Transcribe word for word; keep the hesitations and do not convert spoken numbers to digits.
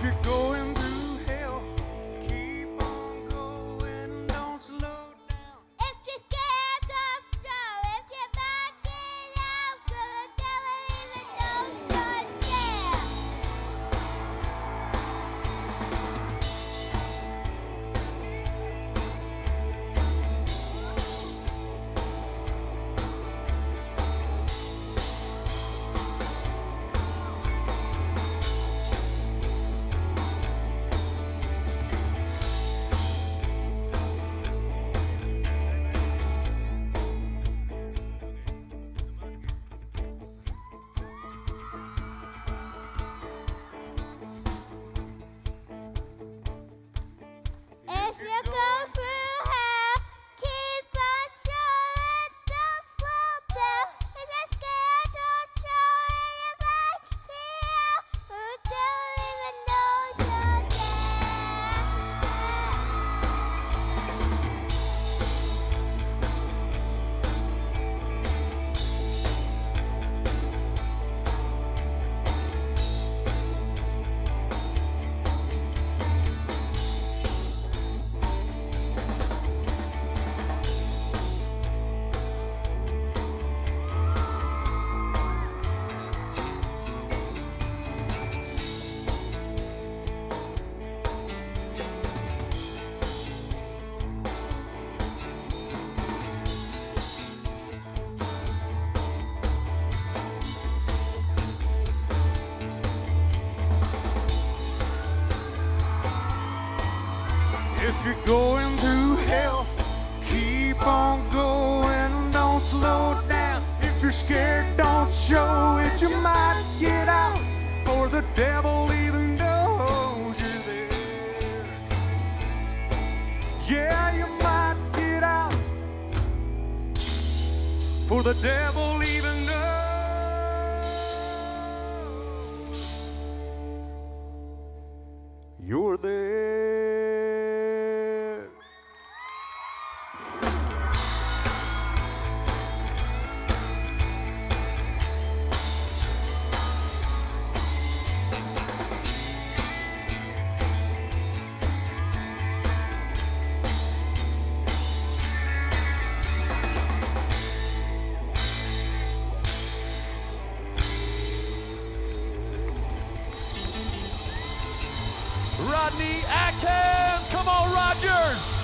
If you're going through hell, keep on going, don't slow down. If you're scared of trouble, if you back it out, 'cause the devil even knows you're there. If you go through hell, keep on showing, don't slow down. If you're scared, don't show it, you back it out, 'cause the devil even knows you're there. If you're going through hell, keep on going, don't slow down. If you're scared, don't show it, you might get out, for the devil even knows you're there. Yeah, you might get out, for the devil even knows you're there. Rodney Atkins, come on, Rogers!